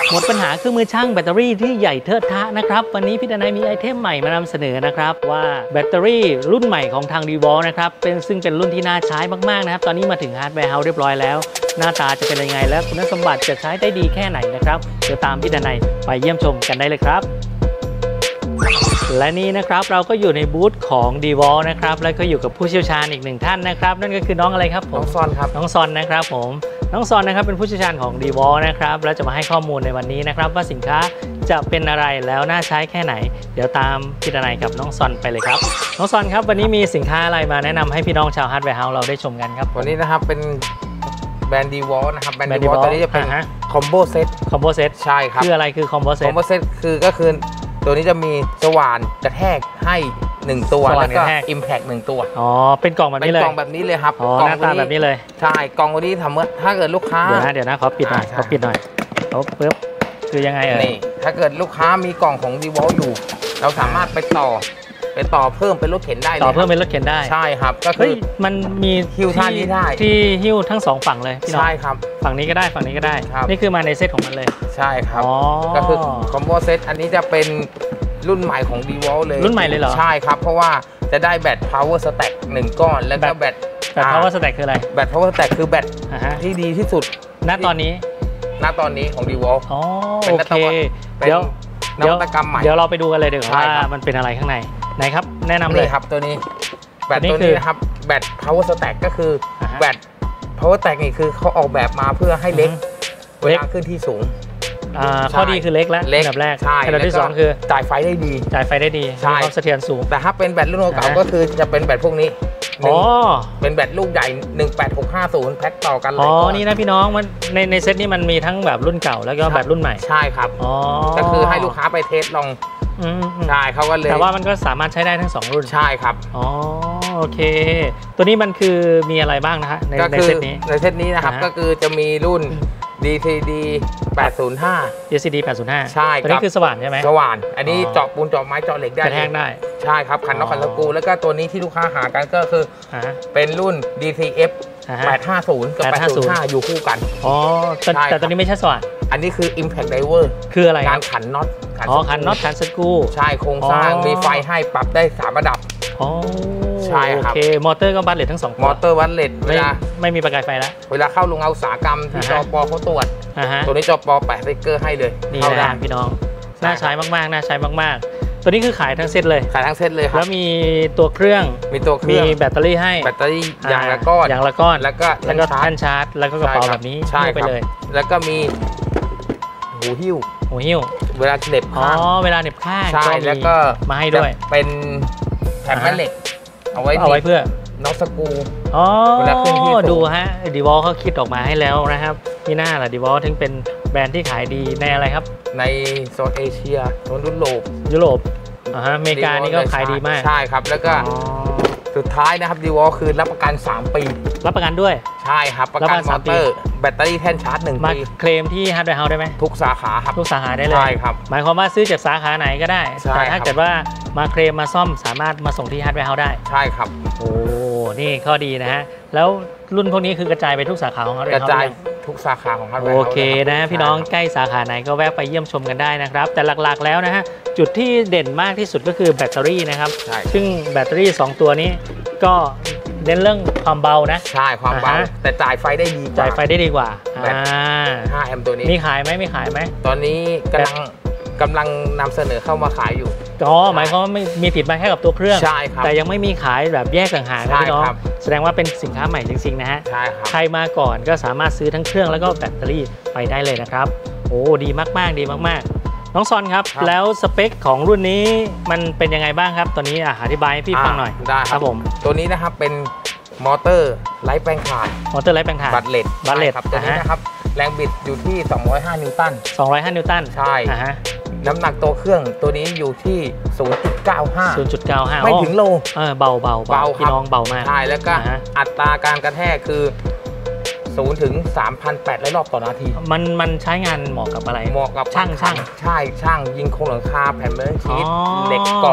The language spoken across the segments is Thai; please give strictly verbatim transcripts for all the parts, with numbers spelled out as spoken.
หมดปัญหาเครื่องมือช่างแบตเตอรี่ที่ใหญ่เทิดทะนะครับวันนี้พี่ดนัยมีไอเทมใหม่มานำเสนอนะครับว่าแบตเตอรี่รุ่นใหม่ของทาง DeWalt นะครับเป็นซึ่งเป็นรุ่นที่น่าใช้มากๆนะครับตอนนี้มาถึงฮาร์ดแวร์เฮาส์เรียบร้อยแล้วหน้าตาจะเป็นยังไงและคุณสมบัติจะใช้ได้ดีแค่ไหนนะครับเดี๋ยวตามพี่ดนัยไปเยี่ยมชมกันได้เลยครับและนี่นะครับเราก็อยู่ในบูธของ DeWalt นะครับแล้วก็อยู่กับผู้เชี่ยวชาญอีกหนึ่งท่านนะครับนั่นก็คือน้องอะไรครับผมน้องซอนครับน้องซอนนะครับผมน้องซอนนะครับเป็นผู้เชี่ยวชาญของ DeWalt นะครับแล้วจะมาให้ข้อมูลในวันนี้นะครับว่าสินค้าจะเป็นอะไรแล้วน่าใช้แค่ไหนเดี๋ยวตามพี่ดนัยกับน้องซอนไปเลยครับน้องซอนครับวันนี้มีสินค้าอะไรมาแนะนำให้พี่น้องชาวฮาร์ดแวร์เฮาส์เราได้ชมกันครับวันนี้นะครับเป็นแบรนด์ DeWalt นะครับแบรนด์ DeWalt ตัวนี้จะเป็นคอมโบเซตคอมโบเซตใช่ครับคืออะไรคือคอมโบเซตคอมโบเซตคือก็คือตัวนี้จะมีสว่านกระแทกให้หนึ่งตัวแล้วก็ Impact หนึ่งตัวอ๋อเป็นกล่องแบบนี้เลยเป็นกล่องแบบนี้เลยครับอ๋อหน้าตาแบบนี้เลยใช่กล่องตัวนี้ทำเมื่อถ้าเกิดลูกค้าเดี๋ยวนะเดี๋ยวนะขอปิดหน่อยขอปิดหน่อยเขาปึ๊บคือยังไงเอ่ยนี่ถ้าเกิดลูกค้ามีกล่องของ DeWalt อยู่เราสามารถไปต่อไปต่อเพิ่มเป็นรถเข็นได้ต่อเพิ่มเป็นรถเข็นได้ใช่ครับก็คือมันมีหิ้วท่านี้ได้ที่หิ้วทั้งสองฝั่งเลยพี่น้องใช่ครับฝั่งนี้ก็ได้ฝั่งนี้ก็ได้นี่คือมาในเซตของมันเลยใช่ครับก็คือคอมโบเซตอันนี้จะเป็นรุ่นใหม่ของ DeWalt เลยรุ่นใหม่เลยเหรอใช่ครับเพราะว่าจะได้แบต power stack หนึ่งก้อนแล้วก็แบตแบต power stack คืออะไรแบต power stack คือแบตที่ดีที่สุดณตอนนี้ณตอนนี้ของ DeWalt อ๋อโอเคเดี๋ยวนวัตกรรมใหม่เดี๋ยวเราไปดูกันเลยดีกว่าว่ามันเป็นอะไรข้างในไหนครับแนะนำเลยครับตัวนี้แบตตัวนี้นะครับแบต power stack ก็คือแบต power stack นี่คือเขาออกแบบมาเพื่อให้เล็กเวลาขึ้นที่สูงข้อดีคือเล็กแล้วอันดับแรกอันดับที่สองคือจ่ายไฟได้ดีจ่ายไฟได้ดีมีความเสถียรสูงแต่ถ้าเป็นแบตรุ่นเก่าก็คือจะเป็นแบตพวกนี้อ๋อเป็นแบตลูกใหญ่หนึ่งแปดหกห้าศูนย์แพ็คต่อกันเลยอ๋อนี่นะพี่น้องมันในในเซตนี้มันมีทั้งแบบรุ่นเก่าแล้วก็แบบรุ่นใหม่ใช่ครับอ๋อก็คือให้ลูกค้าไปเทสลองใช่เขาก็เลยแต่ว่ามันก็สามารถใช้ได้ทั้งสองรุ่นใช่ครับอ๋อโอเคตัวนี้มันคือมีอะไรบ้างนะฮะในในเซตนี้ในเซตนี้นะครับก็คือจะมีรุ่น ดี ซี ดี แปดศูนย์ห้าดี ซี ดี แปดศูนย์ห้าใช่ตัวนี้คือสว่านใช่ไหมสว่านอันนี้เจาะปูนเจาะไม้เจาะเหล็กได้กระแทกได้ใช่ครับขันน็อตขันตะปูแล้วก็ตัวนี้ที่ลูกค้าหากันก็คือเป็นรุ่น ดี ที เอฟ แปดห้าศูนย์ กับ แปดศูนย์ห้า อยู่คู่กันอ๋อแต่ตัวนี้ไม่ใช่สว่านอันนี้คือ Impact Driver คืออะไรการขันน็อตอ๋อขันน็อตขันสกรูใช่โครงสร้างมีไฟให้ปรับได้สามระดับอ๋อใช่ครับโอเคมอเตอร์ก็บัตเลตทั้งสองมอเตอร์บัตเลตเวลาไม่มีประกายไฟแล้วเวลาเข้าโรงงานอุตสาหกรรมที่จปเขาตรวจตัวนี้จปแปะสติ๊กเกอร์ให้เลยนี่นะพี่น้องน่าใช้มากๆน่าใช้มากๆตัวนี้คือขายทั้งเซตเลยขายทั้งเซตเลยครับแล้วมีตัวเครื่องมีตัวเครื่องมีแบตเตอรี่ให้แบตเตอรี่อย่างละก้อนอย่างละก้อนแล้วก็แล้วก็แท่นชาร์จแล้วก็กระเป๋าแบบนี้ไปเลยแล้วก็มีหูหิ้วหูหิ้วเวลาเหน็บข้างอ๋อเวลาเหน็บข้างใช่แล้วก็มาให้ด้วยเป็นแผ่นแม่เหล็กเอาไว้เอาไว้เพื่อน็อตสกรูอ๋อดูฮะDeWaltเขาคิดออกมาให้แล้วนะครับที่หน้าล่ะDeWaltถึงเป็นแบรนด์ที่ขายดีในอะไรครับในโซนเอเชียโซนยุโรปยุโรปอ่าฮะอเมริกานี่ก็ขายดีมากใช่ครับแล้วก็สุดท้ายนะครับDeWaltคือรับประกันสามปีรับประกันด้วยใช่ครับประกันมอเตอร์แบตเตอรี่แท่นชาร์จหนึ่งปีมาเคลมที่ฮาร์ดแวร์เฮาส์ได้ไหมทุกสาขาครับทุกสาขาได้เลยใช่ครับหมายความว่าซื้อจากสาขาไหนก็ได้แต่ถ้าเกิดว่ามาเคลมมาซ่อมสามารถมาส่งที่ฮาร์ดแวร์เฮาส์ได้ใช่ครับโอ้นี่ข้อดีนะฮะแล้วรุ่นพวกนี้คือกระจายไปทุกสาขาของฮาร์ดแวร์เฮาส์กระจายทุกสาขาของฮาร์ดแวร์เฮาส์โอเคนะพี่น้องใกล้สาขาไหนก็แวะไปเยี่ยมชมกันได้นะครับแต่หลักๆแล้วนะฮะจุดที่เด่นมากที่สุดก็คือแบตเตอรี่นะครับซึ่งแบตเตอรี่สองตัวนี้ก็เน้นเรื่องความเบานะใช่ความเบาแต่จ่ายไฟได้ดีจ่ายไฟได้ดีกว่าแบตห้าแอมป์ตัวนี้มีขายไหมมีขายไหมตอนนี้กำลังกำลังนำเสนอเข้ามาขายอยู่อ๋อหมายความว่ามีติดมาแค่กับตัวเครื่องใช่ครับแต่ยังไม่มีขายแบบแยกต่างหากนะพี่น้องแสดงว่าเป็นสินค้าใหม่จริงๆนะฮะใช่ครับใครมาก่อนก็สามารถซื้อทั้งเครื่องแล้วก็แบตเตอรี่ไปได้เลยนะครับโอ้ดีมากๆดีมากๆน้องซอนครับแล้วสเปคของรุ่นนี้มันเป็นยังไงบ้างครับตอนนี้อธิบายให้พี่ฟังหน่อยได้ครับผมตัวนี้นะครับเป็นมอเตอร์ไร้แปลงถ่านมอเตอร์ไร้แปลงถ่านบัตเลตบัตเลตครับตัวนี้นะครับแรงบิดอยู่ที่สองร้อยห้านิวตันสองร้อยห้านิวตันใช่น้ำหนักตัวเครื่องตัวนี้อยู่ที่ ศูนย์จุดเก้าห้าศูนย์จุดเก้าห้าไม่ถึงโลเออเบาเบาเบาพี่น้องเบามากใช่แล้วก็อัตราการกระแทกคือศูนย์ถึงสามพันแปดร้อยรอบต่อนาทีมันมันใช้งานเหมาะกับอะไรเหมาะกับช่างช่างใช่ช่างยิงโครงหลังคาแผ่นเมทัลชีทเหล็กกล่อง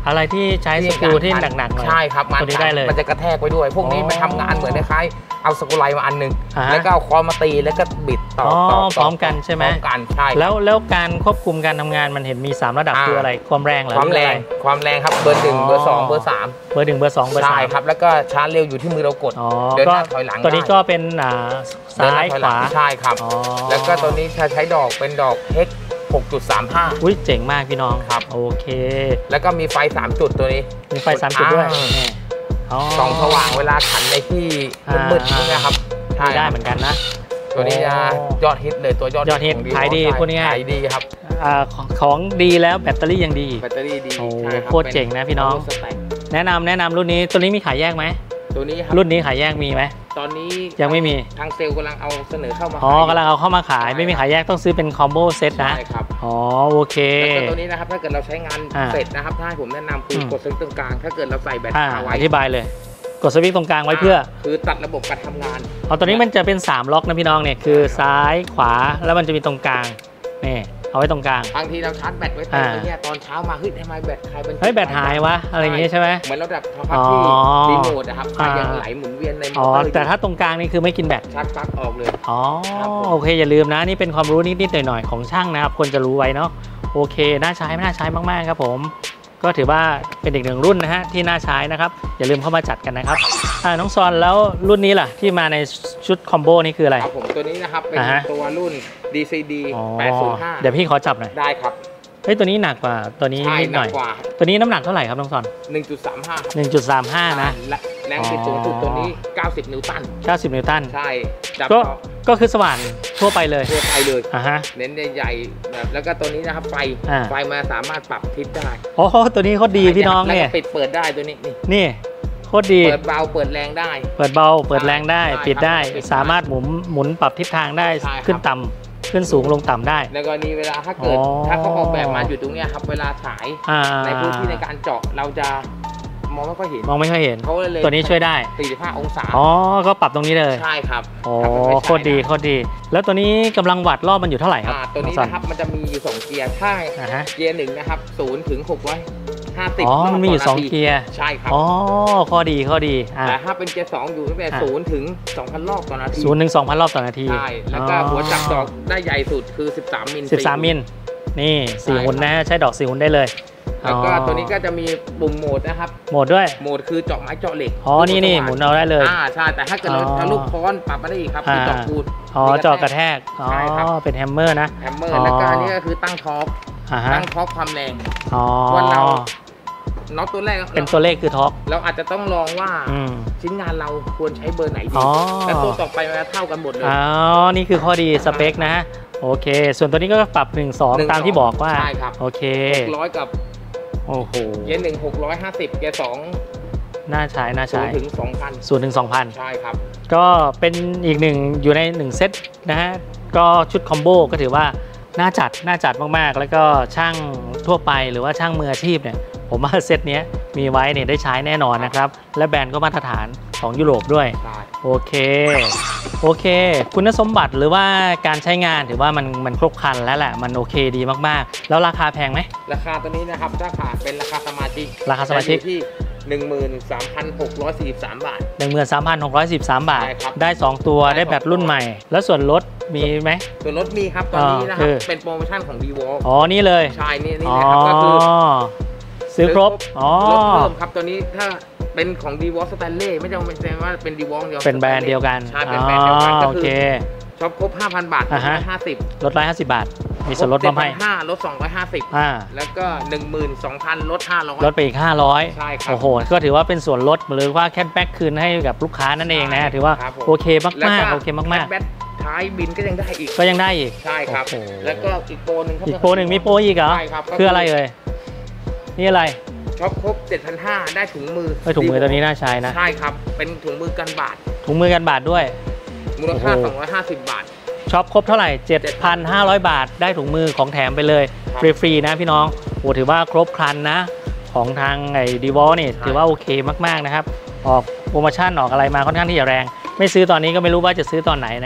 อะไรที่ใช้สกรูที่หนักๆหน่อยใช่ครับมันตัวนี้ได้เลยมันจะกระแทกไว้ด้วย พวกนี้มันทำงานเหมือนคล้ายๆเอาสกรูไลมาอันนึงอ่าฮะแล้วก็เอาค้อนมาตีแล้วก็บิดต่ออ๋อต่อพร้อมกันใช่ไหมพร้อมกันใช่ครับแล้วแล้วการควบคุมการทำงานมันเห็นมีสามระดับอ่าคืออะไรความแรงเหรอความหอแรอะงไความแรงครับเบอร์หนึ่งเบอร์สองเบอร์สามเบอร์หนึ่งเบอร์สองเบอร์ใช่สามครับแล้วก็ชาร์จเร็วอยู่ที่มือเรากดอ๋อเดินหก็น้าถอยหลังตัวนี้ได้ก็เป็นอ่าเดินซ้าหน้ยถอขวาใช่ครับอ๋อแล้วก็ตัวนี้จะใช้ดอกเป็นดอกเฮก หกจุดสามห้าอุ้ยเจ๋งมากพี่น้องครับโอเคแล้วก็มีไฟสามจุดตัวนี้มีไฟสามจุดด้วยอ่านี่อ๋อส่องสว่างเวลาขันในที่มืดๆพวกเนี้ยครับใช่ได้ครับเหมือนกันนะตัวนี้จะโอ้ยอดฮิตเลยตัวยอดยอดฮิตของขายดีใช่พูดง่ายๆขายดีครับอ่าของของดีแล้วแบตเตอรี่ยังดีแบตเตอรี่ดีโอ้ใช่รับโคตรเจ๋งนะพี่น้องเป็ power stack แนะนำแนะนำรุ่นนี้ตัวนี้มีขายแยกไหมตัวนี้ครับรุ่นนี้ขายแยกมีไหมตอนนี้ยังไม่มีทางเซลล์กำลังเอาเสนอเข้ามาอ๋อกำลังเอาเข้ามาขายใช่ไม่มีขายแยกต้องซื้อเป็นคอมโบเซตนะใช่ครับอ๋อโอเคแล้วก็ตัวนี้นะครับถ้าเกิดเราใช้งานอ่าเสร็จนะครับถ้าให้ผมแนะนำคืออมกดสวิตช์ตรงกลาง ถ้าเกิดเราใส่แบตอ่าคาไว้อธิบายเลย กดสวิตช์ตรงกลางไว้เพื่อคือตัดระบบการทำงานเอาตัวนี้มันจะเป็นสามล็อกนะพี่น้องเนี่ยคือซ้ายขวาแล้วมันจะมีตรงกลางนี่เอาไว้ตรงกลางบางทีเราชาร์จแบตไว้เต็มอ่าเนี่ยตอนเช้ามาเฮ้ยทำไมแบตใครเป็นเฮ้ยแบตหายวะอะไรอย่างงี้ใช่ไหมเหมือนเราดับโทรศัพท์ที่อ๋อรีโมทนะครับไฟอ่ายัยังไหลหมุนเวียนในมอ๋ออเตอร์อยู่แต่ถ้าตรงกลางนี่คือไม่กินแบตชาร์จปลั๊กออกเลยอ๋อครับผมโอเคอย่าลืมนะนี่เป็นความรู้นิดๆหน่อยๆของช่างนะครับควรจะรู้ไว้เนาะโอเคน่าใช้ไม่น่าใช้มากๆครับผมก็ถือว่าเป็นอีกหนึ่งรุ่นนะฮะที่น่าใช้นะครับอย่าลืมเข้ามาจัดกันนะครับอ่าน้องซอนแล้วรุ่นนี้ล่ะที่มาในชุดคอมโบนี่คืออะไรครับผมตัวนี้นะครับเป็นอ่าฮะตัวรุ่น ดี ซี ดีอ๋อแปดศูนย์ห้าเดี๋ยวพี่ขอจับหน่อยได้ครับเฮ้ยตัวนี้หนักกว่าตัวนี้ใช่นิดหหนัน่กอยกว่าตัวนี้น้ำหนักเท่าไหร่ครับน้องซอนหนึ่งจุดสามห้าครับหนึ่งจุดสามห้านะและแรงบิดสูงสุดตัวนี้ เก้าสิบ นิวตันเก้าสิบนิวตันใช่จับก็ต่อก็คือสว่านทั่วไปเลยทั่วไปเลยอ่าฮะเน้นใหญ่ๆแบบแล้วก็ตัวนี้นะครับไฟอ่าไฟมาสามารถปรับทิศได้โอ้โหตัวนี้โคตรดีพี่น้องเนี่ยแล้วก็ปิดเปิดได้ตัวนี้นี่นี่โคตรดีเปิดเบาเปิดแรงได้เปิดเบาเปิดแรงได้ใช่ปิดได้ครับปิดได้สามารถหมุนหมุนปรับทิศทางได้ใช่ครับขึ้นต่ำขึ้นสูงลงต่ำได้แล้วก็นี่เวลาถ้าเกิดอ๋อถ้าเขาออกแบบมาอยู่ตรงเนี้ยครับเวลาฉายอ่าในพื้นที่ในการเจาะเราจะมองไม่ค่อยเห็นมองไม่ค่อยเห็นเขาเลยตัวนี้ช่วยได้สี่สิบห้าองศาอ๋อก็ปรับตรงนี้เลยใช่ครับโอ้ถ้ามันไม่ใช่โคตรดีโคตรดี แล้วตัวนี้กำลังวัดรอบมันอยู่เท่าไหร่ครับอ่าตัวนี้องซอนะครับมันจะมีอยู่สองเกียร์ถ้าอ่าฮะเกียร์หนึ่งนะครับศูนย์ถึงหกร้อยห้าสิบอ๋อมันมีอยู่สองเกียร์ใช่ครับอ๋อข้อดีข้อดีอ่าแต่ถ้าเป็นเกียร์สองอยู่ตั้งแต่อ่าศูนย์ถึงสองพันรอบต่อนาทีศูนย์ถึงสองพันรอบต่อนาทีใช่แล้วก็หัวจับดอกได้ใหญ่สุดคือสิบสามมิลสิบสามมิลนี่สี่ใช่หุ่นนะฮะใช้ดอกสี่หุ่นได้เลยแล้วก็อ๋อตัวนี้ก็จะมีปุ่มโหมดนะครับโหมดด้วยโหมดคือเจาะไม้เจาะเหล็กอ๋อนี่นี่หมุนเอาได้เลยอ่าใช่แต่ถ้าเกิดเราอ๋อทะลุค้อนปรับมาได้อีกครับคือเจาะปูนอ๋อเจาะกระแทกอ๋อใช่ครับเป็นแฮมเมอร์นะแฮมเมอร์อ๋อแล้วก็อันนี้ก็คือตั้งท็อปอ่าฮะตั้งท็อปความแรงอ๋อว่าเรา น็อตตัวแรกเป็นตัวเลขคือท็อปเราอาจจะต้องลองว่าอืมชิ้นงานเราควรใช้เบอร์ไหนดีอ๋อแล้วตัวต่อไปมันจะเท่ากันหมดเลยอ๋อนี่คือข้อดีสเปคนะโอเค ส่วนตัวนี้ก็ปรับหนึ่งสองหนึ่งตามที่บอกว่าใช่ครับโอเคร้อยกับโอ้โหเกียร์หนึ่งหกร้อยห้าสิบเกียร์สองน่าใช้น่าศูใช้นย์ถึงสองพันศูนย์ถึงสองพันใช่ครับก็เป็นอีกหนึ่งอยู่ในหนึ่งเซตนะฮะก็ชุดคอมโบก็ถือว่าน่าจัดน่าจัดมากๆ แล้วก็ช่างทั่วไปหรือว่าช่างมืออาชีพเนี่ยผมว่าเซตเนี้ยมีไว้เนี่ยได้ใช้แน่นอนนะครับ และแบรนด์ก็มาตรฐานของยุโรปด้วยใช่โอเคโอเค คุณสมบัติหรือว่าการใช้งานถือว่ามันมันครบครันแล้วแหละมันโอเคดีมากๆ แล้วราคาแพงไหมราคาตัวนี้นะครับถ้าขาเป็นราคาสมาชิกราคาสมาชิกจะอยู่ที่ หนึ่งหมื่นสามพันหกร้อยสี่สิบสาม บาทหนึ่งหมื่นสามพันหกร้อยสิบสามบาทใช่ครับได้สองตัวได้ได้แบตรุ่นใหม่ แล้วส่วนลดมีไหมส่วนลดมีครับตอนนี้นะคคืรับอเป็นโปรโมชั่นของ d ีวอลอ๋อนี่เลยใช่นี่นี่อ๋อนะครับก็คือซื้อครบอ๋อลดเพิ่มครับตัวนี้ถ้าเป็นของ d ีวอลสแตนเล่ไม่จำเป็นว่าเป็น d ีวอลเดียวเป็นแบรนด์เดียวกันใช่เป็นแบรนด์เดียวกันก็โอคืเคอช็อปครบ ห้าพัน บาทอ่าฮะห้าสิบลดร้อยห้าสิบบาท มีส่วนลดมอบให้ห้าลดสองร้อยห้าสิบอ่าแล้วก็ หนึ่งหมื่นสองพัน ลดห้าร้อยลดไปอีกห้าร้อยใช่ครับโอ้โหก็ถือว่าเป็นส่วนลดหรือว่าแคชแบ็กคืนให้กับลูกค้านั่นเองนะ ถือว่าครับผมโอเคแล้วมากก็ๆโอเคมากแบตท้ายบินก็ยังได้อีกๆ ก็ยังได้อีกใช่ครับโอ้โหแล้วก็อีกโปรหนึ่งครับอีกโปรหนึ่งมีโปรอีกเหรอใช่ครับก็คืออะไรเอ่ยนี่อะไรช็อปครบ เจ็ดพันห้าร้อย ได้ถุงมือเฮ้ยถุงมือตัวนี้น่าใช้นะใช่ครับ เป็นถุงมือกันบาดถุงมือกันบาทด้วยมูลค่าโอ้โหสองร้อยห้าสิบ บาทช็อปครบเท่าไหร่ เจ็ดพันห้าร้อย บาท ได้ถุงมือของแถมไปเลยครับฟรีๆนะพี่น้องโอ้ถือว่าครบครันนะ ของทางไอ้ดีวอลนี่ถือว่าโอเคมากๆนะครับ ออกโปรโมชั่นออกอะไรมาค่อนข้างที่จะแรง ไม่ซื้อตอนนี้ก็ไม่รู้ว่าจะซื้อตอนไหนนะฮะ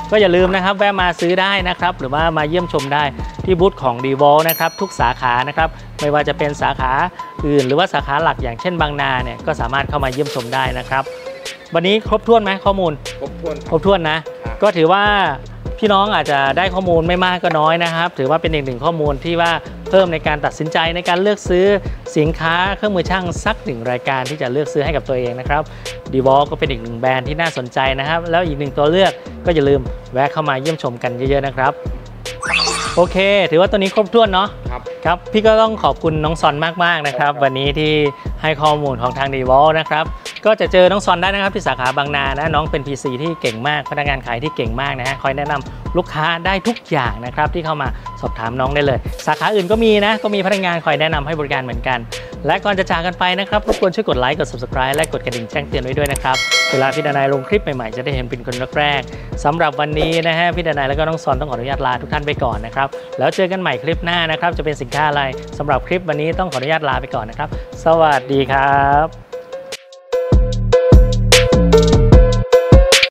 ก็อย่าลืมนะครับแวะมาซื้อได้นะครับหรือว่ามาเยี่ยมชมได้ที่บูธของ ดี วอล นะครับทุกสาขานะครับไม่ว่าจะเป็นสาขาอื่นหรือว่าสาขาหลักอย่างเช่นบางนาเนี่ยก็สามารถเข้ามาเยี่ยมชมได้นะครับวันนี้ครบถ้วนไหมข้อมูลครบถ้วนครบถ้วนนะก็ถือว่าพี่น้องอาจจะได้ข้อมูลไม่มากก็น้อยนะครับถือว่าเป็นอีกหนึ่งข้อมูลที่ว่าเพิ่มในการตัดสินใจในการเลือกซื้อสินค้าเครื่องมือช่างสักหนึ่งรายการที่จะเลือกซื้อให้กับตัวเองนะครับ ดี วอล ก็เป็นอีกหนึ่งแบรนด์ที่น่าสนใจนะครับแล้วอีกหนึ่งตัวเลือกก็อย่าลืมแวะเข้ามาเยี่ยมชมกันเยอะๆนะครับโอเคถือว่าตัวนี้ครบถ้วนเนาะครับครับพี่ก็ต้องขอบคุณน้องซอนมากๆนะครับวันนี้ที่ให้ข้อมูลของทาง ดี วอล นะครับก็จะเจอน้องซอนได้นะครับที่สาขาบางนานะน้องเป็น พี ซี ที่เก่งมากพนักงานขายที่เก่งมากนะฮะคอยแนะนำลูกค้าได้ทุกอย่างนะครับที่เข้ามาสอบถามน้องได้เลยสาขาอื่นก็มีนะก็มีพนักงานคอยแนะนำให้บริการเหมือนกันและก่อนจะจากกันไปนะครับรบกวนช่วยกดไลค์กด ซับสไครบ์ และกดกระดิ่งแจ้งเตือนไว้ด้วยนะครับเวลาพี่ดนายลงคลิปใหม่ๆจะได้เห็นเป็นคนแรกๆสำหรับวันนี้นะฮะพี่ดนายแล้วก็น้องซอนต้องขออนุญาตลาทุกท่านไปก่อนนะครับแล้วเจอกันใหม่คลิปหน้านะครับจะเป็นสินค้าอะไรสำหรับคลิปวันนี้ต้องขออนุญาตลาไปก่อนนะครับสวัสดีครับ